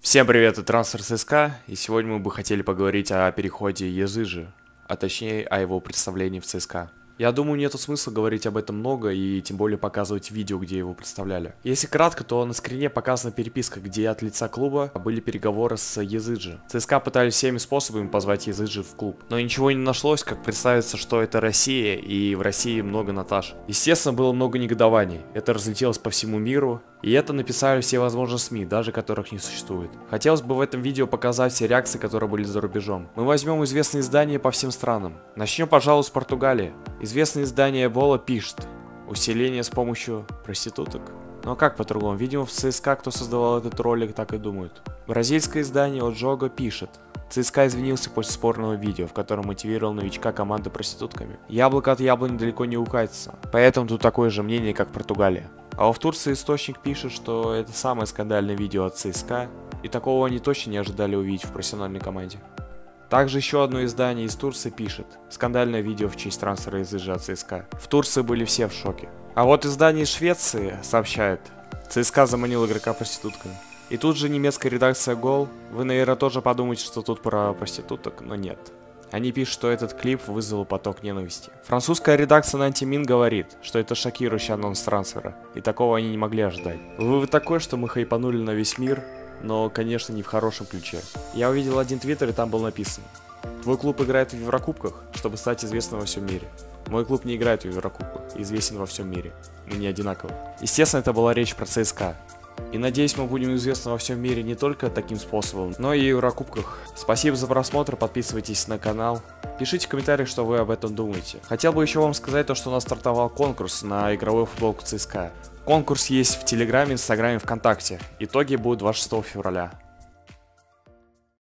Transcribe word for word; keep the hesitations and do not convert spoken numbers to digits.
Всем привет, это Трансфер ЦСКА, и сегодня мы бы хотели поговорить о переходе Езыджи, а точнее о его представлении в ЦСКА. Я думаю, нету смысла говорить об этом много и тем более показывать видео, где его представляли. Если кратко, то на скрине показана переписка, где от лица клуба были переговоры с Езыджи. ЦСКА пытались всеми способами позвать Езыджи в клуб, но ничего не нашлось, как представиться, что это Россия, и в России много Наташ. Естественно, было много негодований, это разлетелось по всему миру. И это написали все возможные СМИ, даже которых не существует. Хотелось бы в этом видео показать все реакции, которые были за рубежом. Мы возьмем известные издания по всем странам. Начнем, пожалуй, с Португалии. Известное издание Бола пишет: усиление с помощью проституток. Ну а как по-другому? Видимо, в ЦСКА, кто создавал этот ролик, так и думают. Бразильское издание Оджого пишет: ЦСКА извинился после спорного видео, в котором мотивировал новичка команды проститутками. Яблоко от яблони далеко не укатится, поэтому тут такое же мнение, как Португалия. А в Турции источник пишет, что это самое скандальное видео от ЦСКА, и такого они точно не ожидали увидеть в профессиональной команде. Также еще одно издание из Турции пишет: скандальное видео в честь трансфера Езыджи от ЦСКА. В Турции были все в шоке. А вот издание из Швеции сообщает: ЦСКА заманил игрока проститутками. И тут же немецкая редакция Гол. Вы, наверное, тоже подумаете, что тут про проституток, но нет. Они пишут, что этот клип вызвал поток ненависти. Французская редакция Нантимин говорит, что это шокирующий анонс трансфера, и такого они не могли ожидать. Вывод такой, что мы хайпанули на весь мир, но, конечно, не в хорошем ключе. Я увидел один твиттер, и там было написано: твой клуб играет в Еврокубках, чтобы стать известным во всем мире. Мой клуб не играет в Еврокубках, известен во всем мире. Мы не одинаковы. Естественно, это была речь про ЦСКА. И надеюсь, мы будем известны во всем мире не только таким способом, но и в Еврокубках. Спасибо за просмотр, подписывайтесь на канал. Пишите в комментариях, что вы об этом думаете. Хотел бы еще вам сказать то, что у нас стартовал конкурс на игровую футболку ЦСКА. Конкурс есть в Телеграме, Инстаграме, ВКонтакте. Итоги будут двадцать шестого февраля.